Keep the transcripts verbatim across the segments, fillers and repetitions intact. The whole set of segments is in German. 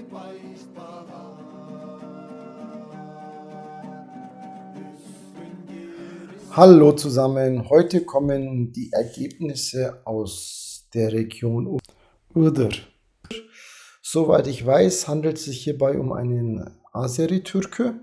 Weißt Hallo zusammen, heute kommen die Ergebnisse aus der Region Iğdır. Soweit ich weiß, handelt es sich hierbei um einen Azeri-Türke.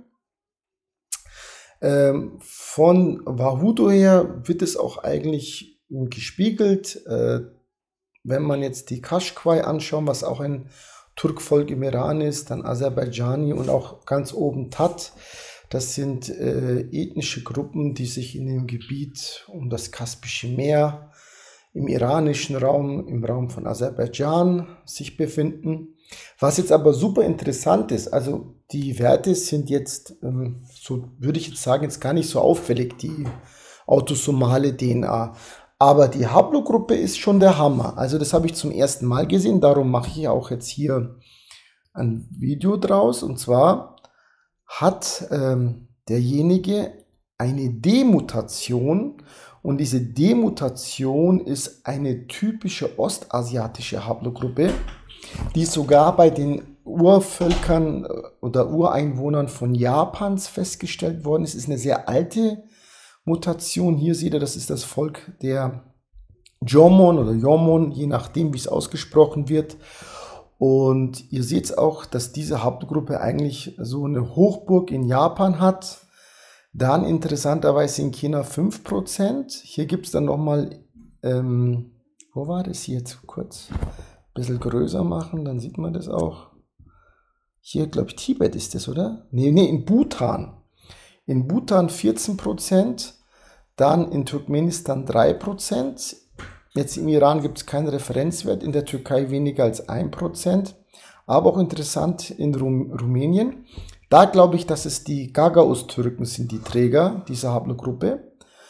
Ähm, von Vahudo her wird es auch eigentlich gespiegelt. Äh, wenn man jetzt die Kaschquai anschaut, was auch ein Turkvolk im Iran ist, dann Aserbaidschani und auch ganz oben Tat. Das sind äh, ethnische Gruppen, die sich in dem Gebiet um das Kaspische Meer, im iranischen Raum, im Raum von Aserbaidschan sich befinden. Was jetzt aber super interessant ist, also die Werte sind jetzt, ähm, so würde ich jetzt sagen, jetzt gar nicht so auffällig, die autosomale D N A. Aber die Haplogruppe ist schon der Hammer. Also das habe ich zum ersten Mal gesehen, darum mache ich auch jetzt hier ein Video draus. Und zwar hat ähm, derjenige eine D-Mutation und diese D-Mutation ist eine typische ostasiatische Haplogruppe, die sogar bei den Urvölkern oder Ureinwohnern von Japans festgestellt worden ist. Es ist eine sehr alte Mutation. Hier seht ihr, das ist das Volk der Jomon oder Jomon, je nachdem, wie es ausgesprochen wird. Und ihr seht auch, dass diese Haplogruppe eigentlich so eine Hochburg in Japan hat. Dann interessanterweise in China fünf Prozent. Hier gibt es dann nochmal, ähm, wo war das hier jetzt kurz? Ein bisschen größer machen, dann sieht man das auch. Hier, glaube ich, Tibet ist das, oder? Nee, nee, in Bhutan. In Bhutan vierzehn Prozent, dann in Turkmenistan drei Prozent. Jetzt im Iran gibt es keinen Referenzwert, in der Türkei weniger als ein Prozent. Aber auch interessant in Rum Rumänien. Da glaube ich, dass es die Gagauz-Türken sind, die Träger dieser Haplogruppe.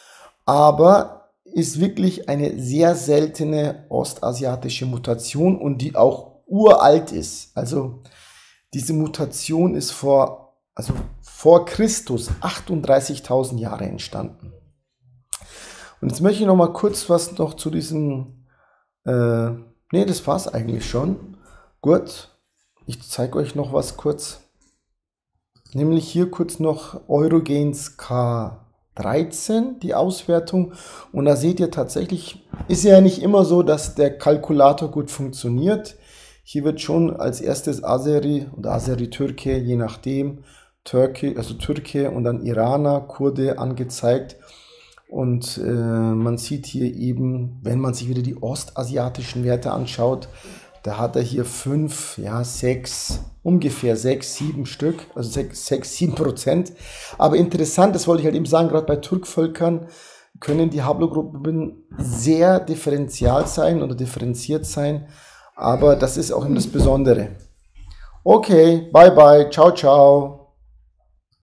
Aber ist wirklich eine sehr seltene ostasiatische Mutation und die auch uralt ist. Also diese Mutation ist vor, also vor Christus achtunddreißigtausend Jahre entstanden. Und jetzt möchte ich noch mal kurz was noch zu diesem, äh, ne, das war es eigentlich schon. Gut, ich zeige euch noch was kurz. Nämlich hier kurz noch Eurogains K dreizehn, die Auswertung. Und da seht ihr tatsächlich, ist ja nicht immer so, dass der Kalkulator gut funktioniert. Hier wird schon als erstes Azeri oder Azeri-Türke, je nachdem, Türke, also Türke und dann Iraner, Kurde angezeigt. Und äh, man sieht hier eben, wenn man sich wieder die ostasiatischen Werte anschaut, da hat er hier fünf, ja, sechs, ungefähr sechs, sieben Stück, also sechs, sieben Prozent. Aber interessant, das wollte ich halt eben sagen, gerade bei Turkvölkern können die Haplogruppen sehr differenzial sein oder differenziert sein. Aber das ist auch eben das Besondere. Okay, bye bye, ciao, ciao.